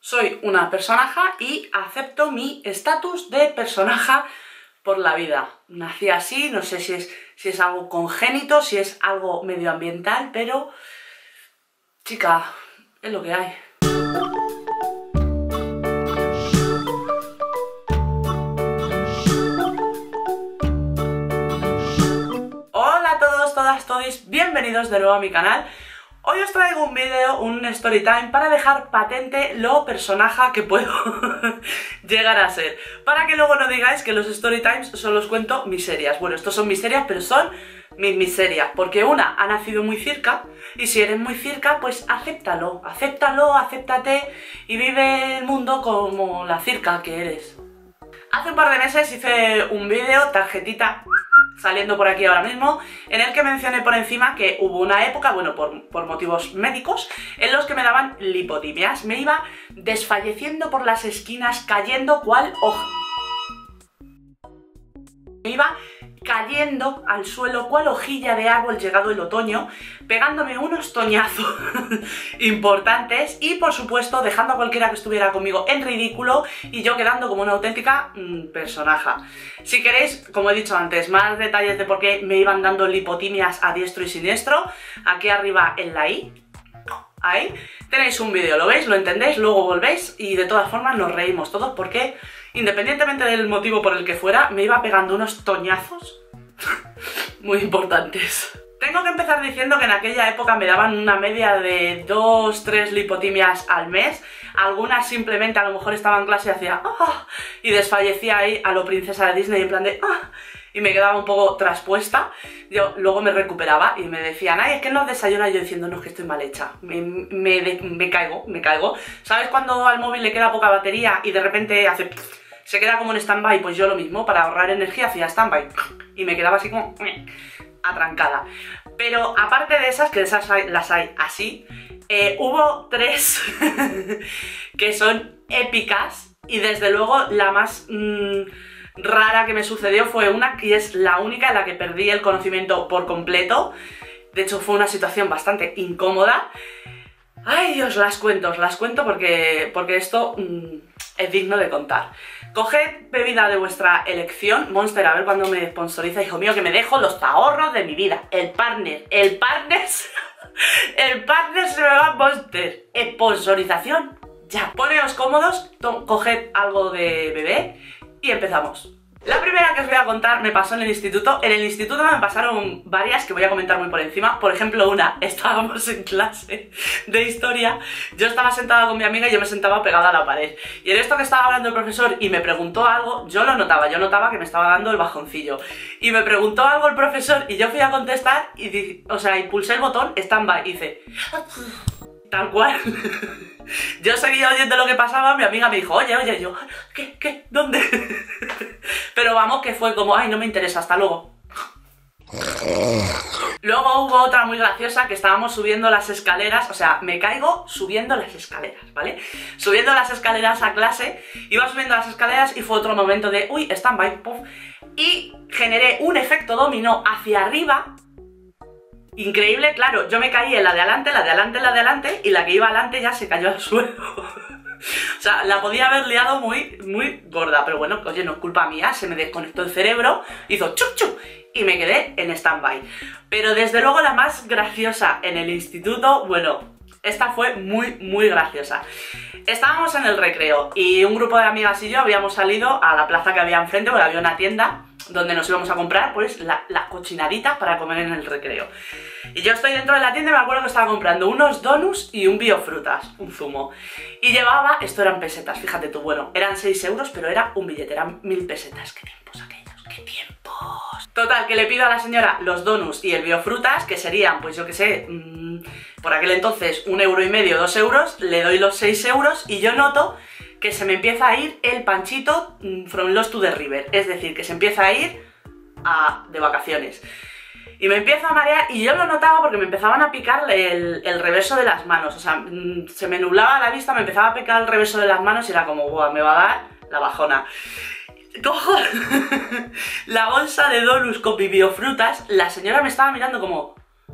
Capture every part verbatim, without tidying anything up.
Soy una personaja y acepto mi estatus de personaja por la vida. Nací así, no sé si es, si es algo congénito, si es algo medioambiental, pero... chica, es lo que hay. Hola a todos, todas, todis, bienvenidos de nuevo a mi canal. Hoy os traigo un vídeo, un story time, para dejar patente lo personaja que puedo llegar a ser. Para que luego no digáis que los story times solo os cuento miserias. Bueno, estos son miserias, pero son mis miserias. Porque una, ha nacido muy circa, y si eres muy circa, pues acéptalo. Acéptalo, acéptate y vive el mundo como la circa que eres. Hace un par de meses hice un vídeo, tarjetita... saliendo por aquí ahora mismo, en el que mencioné por encima que hubo una época, bueno, por, por motivos médicos, en los que me daban lipotimias. Me iba desfalleciendo por las esquinas, cayendo cual hoja. Me iba cayendo al suelo cual hojilla de árbol llegado el otoño, pegándome unos toñazos importantes y, por supuesto, dejando a cualquiera que estuviera conmigo en ridículo y yo quedando como una auténtica mmm, personaja. Si queréis, como he dicho antes, más detalles de por qué me iban dando lipotimias a diestro y siniestro, aquí arriba en la i, ahí, tenéis un vídeo, lo veis, lo entendéis, luego volvéis y de todas formas nos reímos todos porque, independientemente del motivo por el que fuera, me iba pegando unos toñazos muy importantes. Tengo que empezar diciendo que en aquella época me daban una media de dos tres lipotimias al mes. Algunas simplemente a lo mejor estaba en clase y hacía ¡ah! Y desfallecía ahí a lo princesa de Disney en plan de ¡ah! Y me quedaba un poco traspuesta. Yo luego me recuperaba y me decían ¡ay, es que no desayunas! Y yo diciendo no, es que estoy mal hecha, me, me, me, me caigo, me caigo. ¿Sabes cuando al móvil le queda poca batería y de repente hace... se queda como en stand-by? Pues yo lo mismo, para ahorrar energía hacía stand-by y me quedaba así como atrancada. Pero aparte de esas, que de esas hay, las hay así, eh, hubo tres que son épicas y desde luego la más mmm, rara que me sucedió fue una que es la única en la que perdí el conocimiento por completo. De hecho fue una situación bastante incómoda. Ay Dios, las cuento, os las cuento porque, porque esto mmm, es digno de contar. Coged bebida de vuestra elección. Monster, a ver cuándo me sponsoriza, hijo mío, que me dejo los ahorros de mi vida. El partner, el partner, el partner se me va a Monster. Sponsorización, ya. Poneos cómodos, coged algo de bebé y empezamos. La primera que os voy a contar me pasó en el instituto. En el instituto me pasaron varias que voy a comentar muy por encima. Por ejemplo, una, estábamos en clase de historia, yo estaba sentada con mi amiga y yo me sentaba pegada a la pared. Y en esto que estaba hablando el profesor y me preguntó algo, yo lo notaba, yo notaba que me estaba dando el bajoncillo. Y me preguntó algo el profesor y yo fui a contestar y, di, o sea, y pulsé el botón stand-by y hice... tal cual. Yo seguía oyendo lo que pasaba, mi amiga me dijo, oye, oye, yo, ¿qué, qué, dónde? Pero vamos, que fue como, ay, no me interesa, hasta luego. Luego hubo otra muy graciosa, que estábamos subiendo las escaleras, o sea, me caigo subiendo las escaleras, ¿vale? Subiendo las escaleras a clase, iba subiendo las escaleras y fue otro momento de, uy, stand-by, puff, y generé un efecto dominó hacia arriba. Increíble, claro, yo me caí en la de adelante, la de adelante, la de adelante, y la que iba adelante ya se cayó al suelo. O sea, la podía haber liado muy, muy gorda, pero bueno, oye, no es culpa mía, se me desconectó el cerebro, hizo chup chup, y me quedé en stand-by. Pero desde luego la más graciosa en el instituto, bueno, esta fue muy, muy graciosa. Estábamos en el recreo y un grupo de amigas y yo habíamos salido a la plaza que había enfrente, porque había una tienda donde nos íbamos a comprar pues la, la cochinadita para comer en el recreo. Y yo estoy dentro de la tienda y me acuerdo que estaba comprando unos donuts y un biofrutas, un zumo. Y llevaba, esto eran pesetas, fíjate tú, bueno, eran seis euros, pero era un billete, eran mil pesetas. ¡Qué tiempos aquellos! ¡Qué tiempos! Total, que le pido a la señora los donuts y el biofrutas, que serían, pues yo qué sé, mmm, por aquel entonces un euro y medio, dos euros, le doy los seis euros y yo noto que se me empieza a ir el panchito from Lost to the River, es decir, que se empieza a ir a, de vacaciones. Y me empieza a marear y yo lo notaba porque me empezaban a picar el, el reverso de las manos, o sea, se me nublaba la vista, me empezaba a picar el reverso de las manos y era como, guau, me va a dar la bajona. Cojo la bolsa de donuts con biofrutas, la señora me estaba mirando como...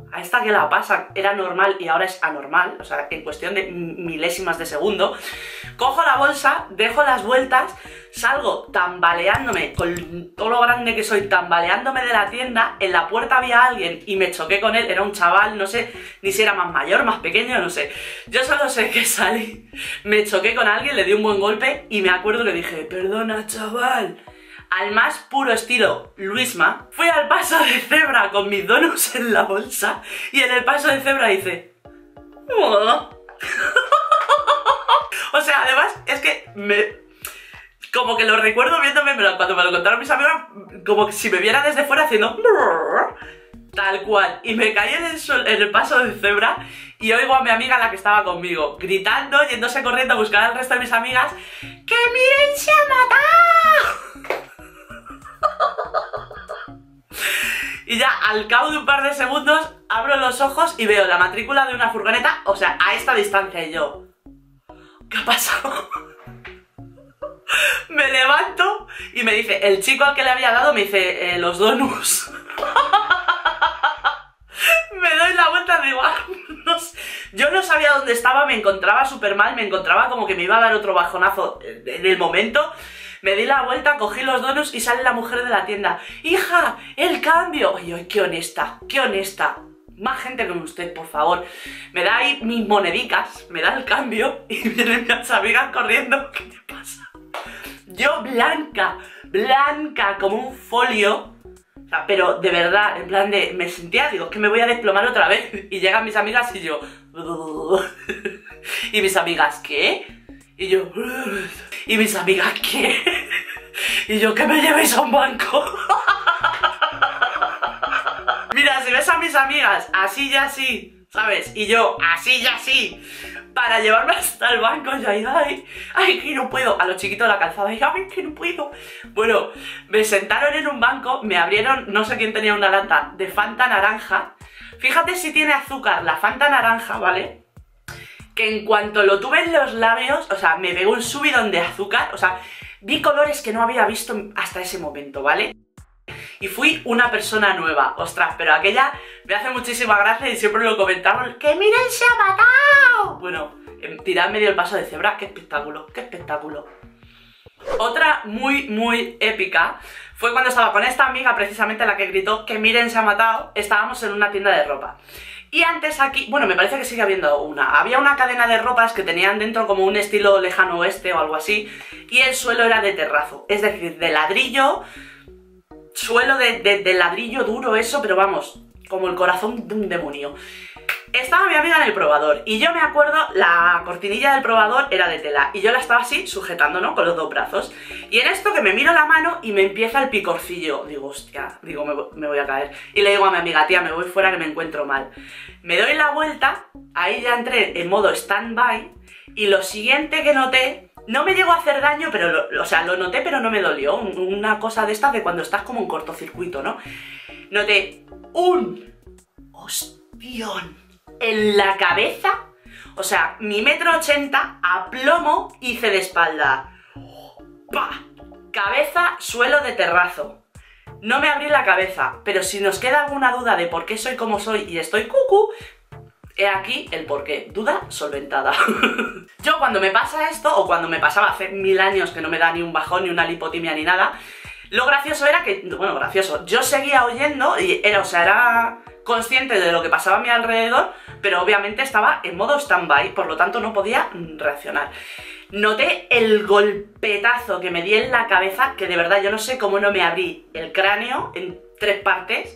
¿a esta qué la pasa? Era normal y ahora es anormal, o sea, en cuestión de milésimas de segundo. Cojo la bolsa, dejo las vueltas, salgo tambaleándome, con todo lo grande que soy, tambaleándome de la tienda. En la puerta había alguien y me choqué con él, era un chaval, no sé ni si era más mayor, más pequeño, no sé. Yo solo sé que salí, me choqué con alguien, le di un buen golpe y me acuerdo que dije, perdona chaval. Al más puro estilo Luisma, fui al paso de cebra con mis donuts en la bolsa y en el paso de cebra hice... Oh. O sea, además, es que me... Como que lo recuerdo viéndome, pero cuando me lo contaron mis amigos, como que si me viera desde fuera haciendo... Tal cual. Y me caí en el, sol, en el paso de cebra y oigo a mi amiga, la que estaba conmigo, gritando, yéndose corriendo a buscar al resto de mis amigas. ¡Que miren, se ha matado! Y ya al cabo de un par de segundos abro los ojos y veo la matrícula de una furgoneta, o sea, a esta distancia, y yo... ¿Qué ha pasado? Me levanto y me dice, el chico al que le había dado me dice, eh, los donuts. Me doy la vuelta, digo, ah, no sé. Yo no sabía dónde estaba, me encontraba súper mal, me encontraba como que me iba a dar otro bajonazo en el momento. Me di la vuelta, cogí los donuts y sale la mujer de la tienda. ¡Hija, el cambio! Oye, oye, qué honesta, qué honesta. Más gente como usted, por favor. Me da ahí mis monedicas, me da el cambio y vienen mis amigas corriendo. ¿Qué te pasa? Yo blanca, blanca como un folio. O sea, pero de verdad, en plan de... Me sentía, digo, que me voy a desplomar otra vez. Y llegan mis amigas y yo... Y mis amigas, ¿qué? Y yo... Y mis amigas, ¿qué? Y yo, que me llevéis a un banco. Mira, si ves a mis amigas así y así, ¿sabes? Y yo así y así, para llevarme hasta el banco, yo ay, ay, ay, que no puedo. A los chiquitos de la calzada, ay, ay, que no puedo. Bueno, me sentaron en un banco, me abrieron, no sé quién tenía una lata de Fanta naranja. Fíjate si tiene azúcar la Fanta naranja, ¿vale? Que en cuanto lo tuve en los labios, o sea, me pegó un subidón de azúcar, o sea, vi colores que no había visto hasta ese momento, ¿vale? Y fui una persona nueva, ostras, pero aquella me hace muchísima gracia y siempre lo comentamos, ¡que miren, se ha matado! Bueno, tirad medio el paso de cebra, qué espectáculo, qué espectáculo. Otra muy, muy épica fue cuando estaba con esta amiga, precisamente la que gritó, ¡que miren, se ha matado! Estábamos en una tienda de ropa. Y antes aquí, bueno, me parece que sigue habiendo una. Había una cadena de ropas que tenían dentro como un estilo lejano oeste o algo así. Y el suelo era de terrazo, es decir, de ladrillo, suelo de, de, de ladrillo duro eso, pero vamos, como el corazón de un demonio. Estaba mi amiga en el probador y yo me acuerdo, la cortinilla del probador era de tela y yo la estaba así sujetando, ¿no? Con los dos brazos. Y en esto que me miro la mano y me empieza el picorcillo. Digo, hostia, digo, me, me voy a caer. Y le digo a mi amiga, tía, me voy fuera que me encuentro mal. Me doy la vuelta, ahí ya entré en modo stand-by y lo siguiente que noté, no me llegó a hacer daño, pero, lo, o sea, lo noté pero no me dolió. Una cosa de estas de cuando estás como en cortocircuito, ¿no? Noté un hostión en la cabeza, o sea, mi metro ochenta a plomo hice de espalda. ¡Pah! Cabeza, suelo de terrazo. No me abrí la cabeza, pero si nos queda alguna duda de por qué soy como soy y estoy cucú, he aquí el porqué. Duda solventada. Yo cuando me pasa esto, o cuando me pasaba hace mil años que no me da ni un bajón, ni una lipotimia, ni nada, lo gracioso era que, bueno, gracioso, yo seguía oyendo y era, o sea, era consciente de lo que pasaba a mi alrededor, pero obviamente estaba en modo stand-by, por lo tanto no podía reaccionar. Noté el golpetazo que me di en la cabeza, que de verdad yo no sé cómo no me abrí el cráneo en tres partes.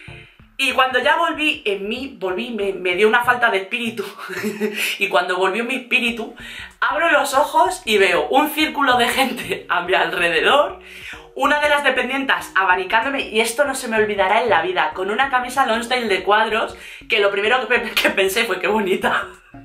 Y cuando ya volví en mí, volví, me, me dio una falta de espíritu. Y cuando volvió mi espíritu, abro los ojos y veo un círculo de gente a mi alrededor, una de las dependientas abanicándome, y esto no se me olvidará en la vida, con una camisa Lonsdale de cuadros, que lo primero que, que pensé fue, qué bonita.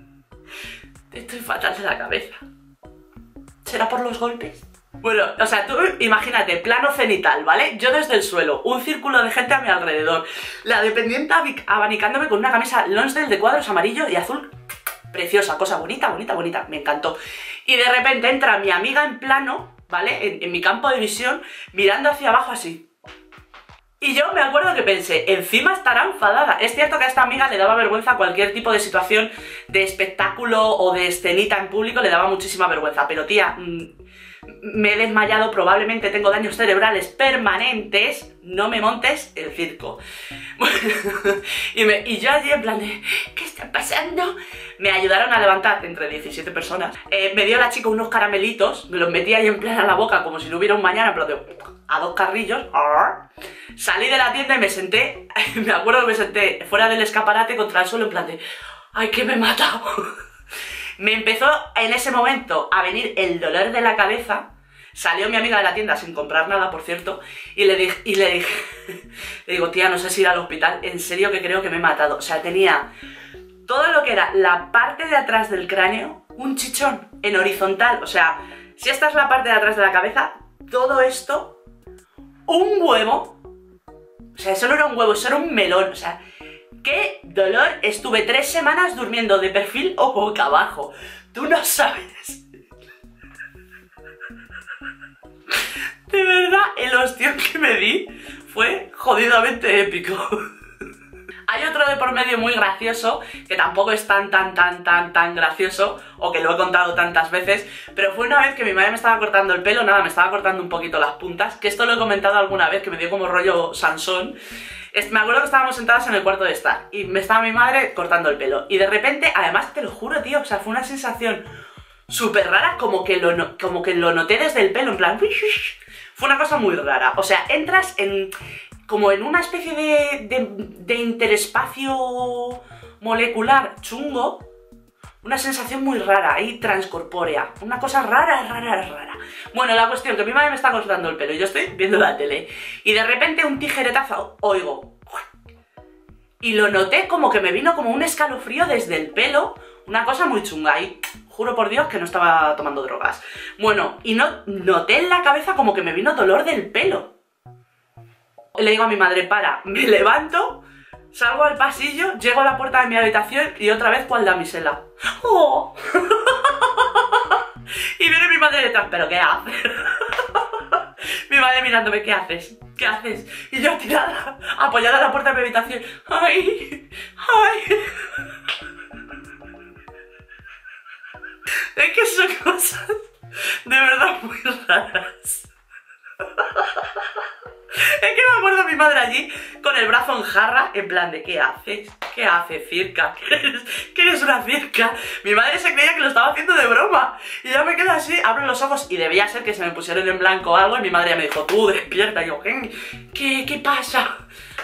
Estoy fatal de la cabeza. ¿Será por los golpes? Bueno, o sea, tú imagínate, plano cenital, ¿vale? Yo desde el suelo, un círculo de gente a mi alrededor, la dependienta abanicándome con una camisa Lonsdale de cuadros amarillo y azul, preciosa, cosa bonita, bonita, bonita, me encantó. Y de repente entra mi amiga en plano, ¿vale? En, en mi campo de visión, mirando hacia abajo así. Y yo me acuerdo que pensé, encima estará enfadada. Es cierto que a esta amiga le daba vergüenza cualquier tipo de situación de espectáculo o de escenita en público, le daba muchísima vergüenza. Pero tía, me he desmayado, probablemente tengo daños cerebrales permanentes, no me montes el circo. y, me, y yo allí en plan de, ¿qué está pasando? Me ayudaron a levantar entre diecisiete personas. Eh, me dio la chica unos caramelitos, me los metí ahí en plan a la boca como si no hubiera un mañana, pero de, a dos carrillos. Salí de la tienda y me senté, me acuerdo que me senté fuera del escaparate contra el suelo en plan de, ¡ay, que me he matado! Me empezó en ese momento a venir el dolor de la cabeza. Salió mi amiga de la tienda sin comprar nada, por cierto, y le dije, y le dije, le digo, tía, no sé si ir al hospital, en serio que creo que me he matado. O sea, tenía todo lo que era la parte de atrás del cráneo, un chichón en horizontal. O sea, si esta es la parte de atrás de la cabeza, todo esto, un huevo. O sea, eso no era un huevo, eso era un melón. O sea, qué dolor. Estuve tres semanas durmiendo de perfil o boca abajo. Tú no sabes. De verdad, el ostión que me di fue jodidamente épico. Hay otro de por medio muy gracioso, que tampoco es tan, tan, tan, tan, tan gracioso, o que lo he contado tantas veces, pero fue una vez que mi madre me estaba cortando el pelo, nada, me estaba cortando un poquito las puntas, que esto lo he comentado alguna vez, que me dio como rollo Sansón. Me acuerdo que estábamos sentadas en el cuarto de estar, y me estaba mi madre cortando el pelo, y de repente, además te lo juro, tío, o sea, fue una sensación súper rara, como que, lo no, como que lo noté desde el pelo, en plan... Fue una cosa muy rara, o sea, entras en... como en una especie de, de, de interespacio molecular chungo, una sensación muy rara, ahí transcorpórea, una cosa rara, rara, rara. Bueno, la cuestión, que mi madre me está cortando el pelo y yo estoy viendo la tele, y de repente un tijeretazo, oigo, y lo noté como que me vino como un escalofrío desde el pelo, una cosa muy chunga, y juro por Dios que no estaba tomando drogas. Bueno, y no, noté en la cabeza como que me vino dolor del pelo. Le digo a mi madre, para, me levanto, salgo al pasillo, llego a la puerta de mi habitación y otra vez cual damisela. ¡Oh! Y viene mi madre detrás, ¿pero qué haces? Mi madre mirándome, ¿qué haces? ¿Qué haces? Y yo tirada, apoyada en la puerta de mi habitación. ¡Ay! ¡Ay! Es que son cosas de verdad muy raras. Es que me acuerdo a mi madre allí con el brazo en jarra, en plan de ¿qué haces? ¿Qué haces, circa? ¿Qué eres, ¿Qué eres una circa? Mi madre se creía que lo estaba haciendo de broma. Y yo me quedo así, abro los ojos y debía ser que se me pusieron en blanco o algo. Y mi madre ya me dijo, tú despierta. Y yo, ¿qué, qué pasa?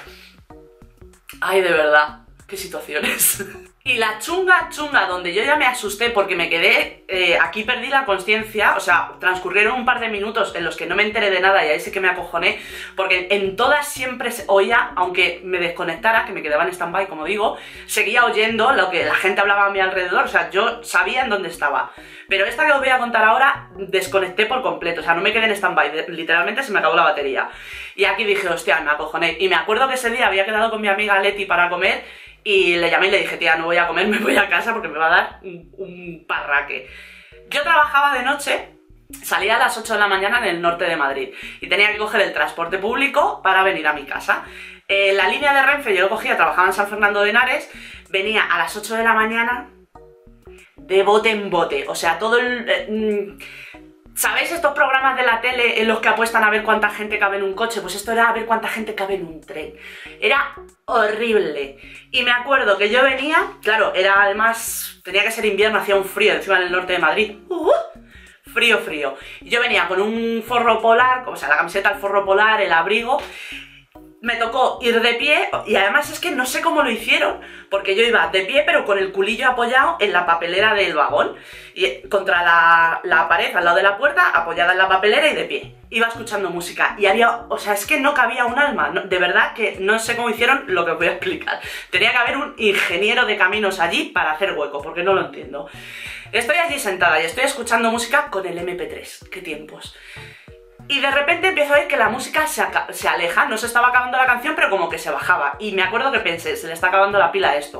Ay, de verdad, qué situaciones. Y la chunga chunga donde yo ya me asusté porque me quedé, eh, aquí perdí la conciencia, o sea, transcurrieron un par de minutos en los que no me enteré de nada y ahí sí que me acojoné, porque en todas siempre se oía, aunque me desconectara, que me quedaba en stand-by, como digo, seguía oyendo lo que la gente hablaba a mi alrededor, o sea, yo sabía en dónde estaba. Pero esta que os voy a contar ahora, desconecté por completo, o sea, no me quedé en stand-by, literalmente se me acabó la batería. Y aquí dije, hostia, me acojoné. Y me acuerdo que ese día había quedado con mi amiga Leti para comer, y le llamé y le dije, tía, no voy a comer, me voy a casa porque me va a dar un, un parraque. Yo trabajaba de noche, salía a las ocho de la mañana en el norte de Madrid y tenía que coger el transporte público para venir a mi casa. Eh, la línea de Renfe yo lo cogía, trabajaba en San Fernando de Henares, venía a las ocho de la mañana de bote en bote, o sea, todo el... Eh, ¿sabéis estos programas de la tele en los que apuestan a ver cuánta gente cabe en un coche? Pues esto era a ver cuánta gente cabe en un tren. Era horrible. Y me acuerdo que yo venía, claro, era además, tenía que ser invierno, hacía un frío encima en el norte de Madrid. Uh, frío, frío. Y yo venía con un forro polar, o sea, la camiseta, el forro polar, el abrigo. Me tocó ir de pie y además es que no sé cómo lo hicieron, porque yo iba de pie pero con el culillo apoyado en la papelera del vagón y contra la, la pared al lado de la puerta, apoyada en la papelera y de pie. Iba escuchando música y había, o sea, es que no cabía un alma, no, de verdad que no sé cómo hicieron lo que os voy a explicar. Tenía que haber un ingeniero de caminos allí para hacer hueco, porque no lo entiendo. Estoy allí sentada y estoy escuchando música con el eme pe tres, qué tiempos. Y de repente empiezo a ver que la música se, se aleja, no se estaba acabando la canción, pero como que se bajaba. Y me acuerdo que pensé, se le está acabando la pila a esto.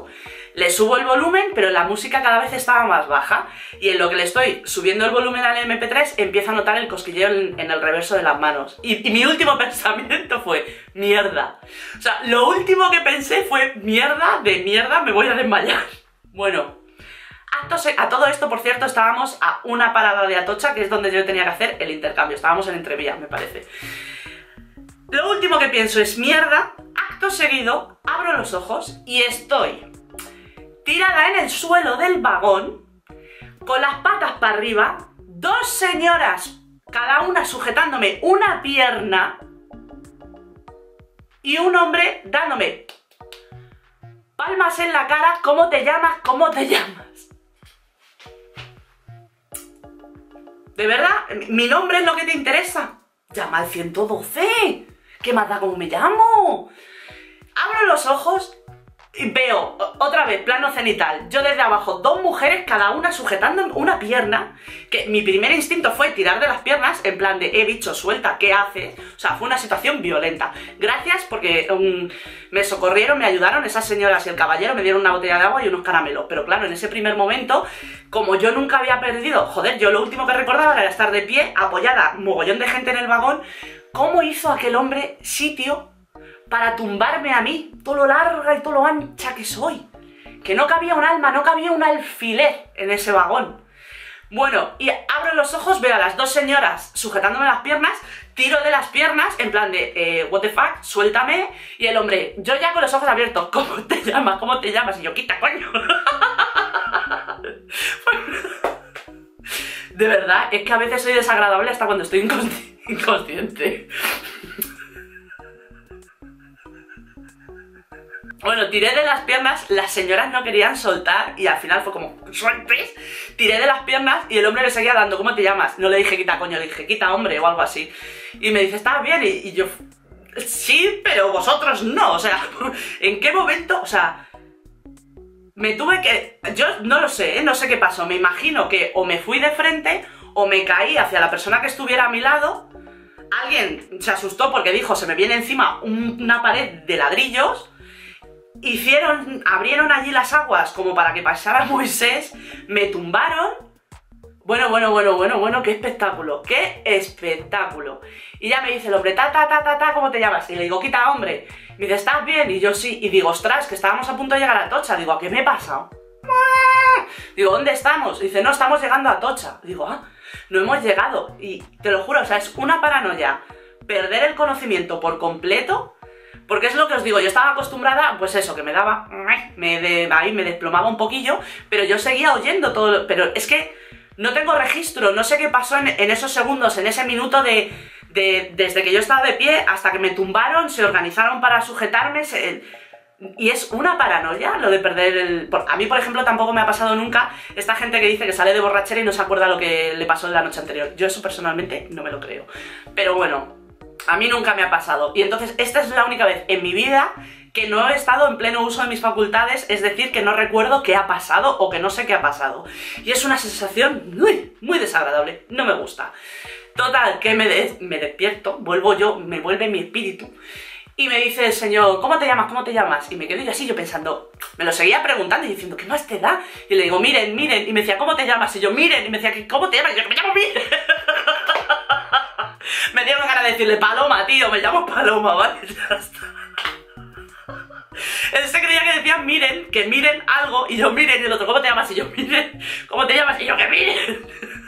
Le subo el volumen, pero la música cada vez estaba más baja. Y en lo que le estoy subiendo el volumen al eme pe tres, empiezo a notar el cosquilleo en, en el reverso de las manos. Y, y mi último pensamiento fue, mierda. O sea, lo último que pensé fue, mierda, de mierda, me voy a desmayar. Bueno, a todo esto, por cierto, estábamos a una parada de Atocha, que es donde yo tenía que hacer el intercambio. Estábamos en Entrevías, me parece. Lo último que pienso es, mierda. Acto seguido, abro los ojos y estoy tirada en el suelo del vagón, con las patas para arriba, dos señoras, cada una sujetándome una pierna, y un hombre dándome palmas en la cara, ¿cómo te llamas? ¿Cómo te llamas? ¿De verdad? ¿Mi nombre es lo que te interesa? Llama al ciento doce. ¿Qué más da cómo me llamo? Abro los ojos y veo, otra vez, plano cenital. Yo desde abajo, dos mujeres, cada una sujetando una pierna. Que mi primer instinto fue tirar de las piernas, en plan de, eh, bicho, suelta, ¿qué haces? O sea, fue una situación violenta. Gracias porque um, me socorrieron, me ayudaron, esas señoras y el caballero me dieron una botella de agua y unos caramelos. Pero claro, en ese primer momento, como yo nunca había perdido, joder, yo lo último que recordaba era estar de pie, apoyada, mogollón de gente en el vagón. ¿Cómo hizo aquel hombre sitio para tumbarme a mí, todo lo larga y todo lo ancha que soy? Que no cabía un alma, no cabía un alfiler en ese vagón. Bueno, y abro los ojos, veo a las dos señoras sujetándome las piernas, tiro de las piernas, en plan de, eh, what the fuck, suéltame, y el hombre, yo ya con los ojos abiertos, ¿cómo te llamas? ¿Cómo te llamas? Y yo, quita, coño. De verdad, es que a veces soy desagradable hasta cuando estoy inconsci- inconsciente. Bueno, tiré de las piernas, las señoras no querían soltar y al final fue como, ¿sueltes? Tiré de las piernas y el hombre me seguía dando, ¿cómo te llamas? No le dije quita coño, le dije quita hombre o algo así. Y me dice, ¿estás bien? Y, y yo, sí, pero vosotros no, o sea, ¿en qué momento? O sea, me tuve que, yo no lo sé, ¿eh? No sé qué pasó, me imagino que o me fui de frente o me caí hacia la persona que estuviera a mi lado. Alguien se asustó porque dijo, se me viene encima un, una pared de ladrillos. Hicieron, abrieron allí las aguas como para que pasara Moisés, me tumbaron. Bueno, bueno, bueno, bueno, bueno, qué espectáculo, qué espectáculo. Y ya me dice el hombre, ta, ta, ta, ta, ta, ¿cómo te llamas? Y le digo, quita, hombre. Me dice, ¿estás bien? Y yo sí. Y digo, ostras, que estábamos a punto de llegar a Atocha. Digo, ¿a qué me he pasado? Digo, ¿dónde estamos? Y dice, no, estamos llegando a Atocha. Digo, ah, no hemos llegado. Y te lo juro, o sea, es una paranoia perder el conocimiento por completo. Porque es lo que os digo, yo estaba acostumbrada, pues eso, que me daba, me de, ahí me desplomaba un poquillo, pero yo seguía oyendo todo, pero es que no tengo registro, no sé qué pasó en, en esos segundos, en ese minuto de, de, desde que yo estaba de pie hasta que me tumbaron, se organizaron para sujetarme, se, y es una paranoia lo de perder el... A mí, por ejemplo, tampoco me ha pasado nunca esta gente que dice que sale de borrachera y no se acuerda lo que le pasó en la noche anterior. Yo eso personalmente no me lo creo, pero bueno... A mí nunca me ha pasado, y entonces esta es la única vez en mi vida que no he estado en pleno uso de mis facultades, es decir, que no recuerdo qué ha pasado o que no sé qué ha pasado. Y es una sensación muy, muy desagradable, no me gusta. Total, que me, de me despierto, vuelvo yo, me vuelve mi espíritu, y me dice el señor, ¿cómo te llamas? ¿Cómo te llamas? Y me quedo yo así, yo pensando, me lo seguía preguntando y diciendo, ¿qué más te da? Y le digo, miren, miren, y me decía, ¿cómo te llamas? Y yo, miren, y me decía, ¿cómo te llamas? Y yo, me llamo Miren. Me dieron ganas de decirle, Paloma, tío, me llamo Paloma, ¿vale? Ya está. Él se creía que decían miren, que miren algo, y yo miren, y el otro, ¿cómo te llamas? Y yo, miren, ¿cómo te llamas? Y yo, que miren.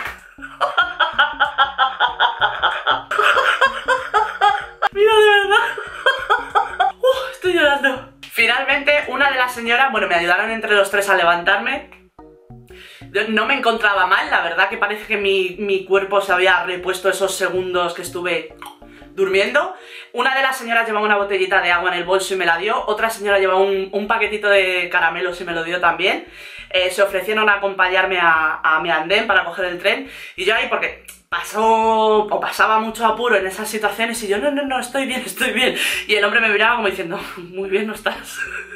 Mira, de verdad. Uh, estoy llorando. Finalmente, una de las señoras, bueno, me ayudaron entre los tres a levantarme. No me encontraba mal, la verdad que parece que mi, mi cuerpo se había repuesto esos segundos que estuve durmiendo. Una de las señoras llevaba una botellita de agua en el bolso y me la dio. Otra señora llevaba un, un paquetito de caramelos y me lo dio también. Eh, se ofrecieron a acompañarme a, a mi andén para coger el tren. Y yo ahí, porque pasó o pasaba mucho apuro en esas situaciones, y yo, no, no, no, estoy bien, estoy bien. Y el hombre me miraba como diciendo, muy bien no estás.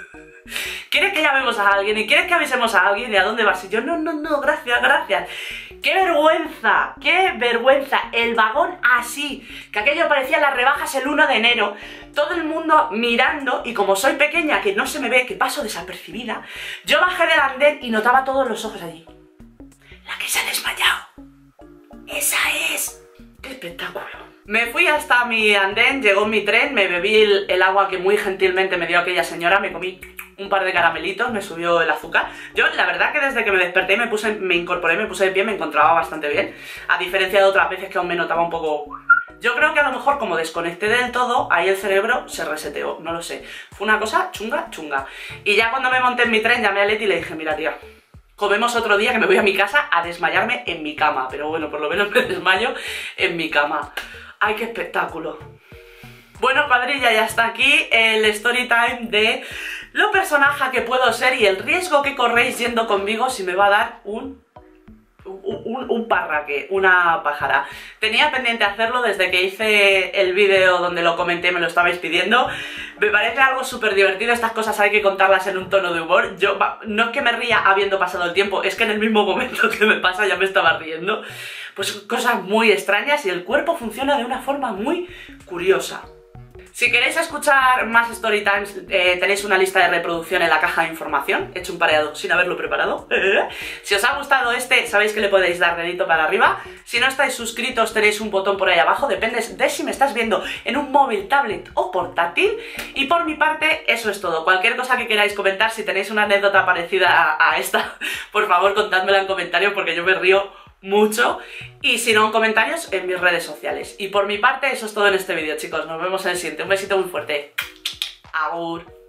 ¿Quieres que llamemos a alguien? ¿Y quieres que avisemos a alguien? ¿Y a dónde vas? Y yo, no, no, no, gracias, gracias. ¡Qué vergüenza! ¡Qué vergüenza! El vagón así, que aquello parecía las rebajas el uno de enero, todo el mundo mirando, y como soy pequeña, que no se me ve, que paso desapercibida, yo bajé del andén y notaba todos los ojos allí. La que se ha desmayado. ¡Esa es! ¡Qué espectáculo! Me fui hasta mi andén, llegó mi tren, me bebí el, el agua que muy gentilmente me dio aquella señora, me comí un par de caramelitos, me subió el azúcar. Yo, la verdad que desde que me desperté me puse, me incorporé, me puse de pie, me encontraba bastante bien. A diferencia de otras veces que aún me notaba un poco... Yo creo que a lo mejor como desconecté del todo, ahí el cerebro se reseteó, no lo sé. Fue una cosa chunga, chunga. Y ya cuando me monté en mi tren, llamé a Leti y le dije, mira tía, comemos otro día que me voy a mi casa a desmayarme en mi cama. Pero bueno, por lo menos me desmayo en mi cama. ¡Ay, qué espectáculo! Bueno, cuadrilla, ya está aquí el story time de lo personaje que puedo ser y el riesgo que corréis yendo conmigo si me va a dar un... Un, un parraque, una pájara. Tenía pendiente hacerlo desde que hice el vídeo donde lo comenté, me lo estabais pidiendo. Me parece algo súper divertido, estas cosas hay que contarlas en un tono de humor. Yo, no es que me ría habiendo pasado el tiempo, es que en el mismo momento que me pasa ya me estaba riendo. Pues cosas muy extrañas y el cuerpo funciona de una forma muy curiosa. Si queréis escuchar más story times, eh, tenéis una lista de reproducción en la caja de información. He hecho un pareado sin haberlo preparado. Si os ha gustado este, sabéis que le podéis dar dedito para arriba. Si no estáis suscritos, tenéis un botón por ahí abajo. Depende de si me estás viendo en un móvil, tablet o portátil. Y por mi parte, eso es todo. Cualquier cosa que queráis comentar, si tenéis una anécdota parecida a, a esta, por favor, contádmela en comentarios porque yo me río mucho, y si no, en comentarios en mis redes sociales. Y por mi parte eso es todo en este vídeo, chicos, nos vemos en el siguiente. Un besito muy fuerte. Agur.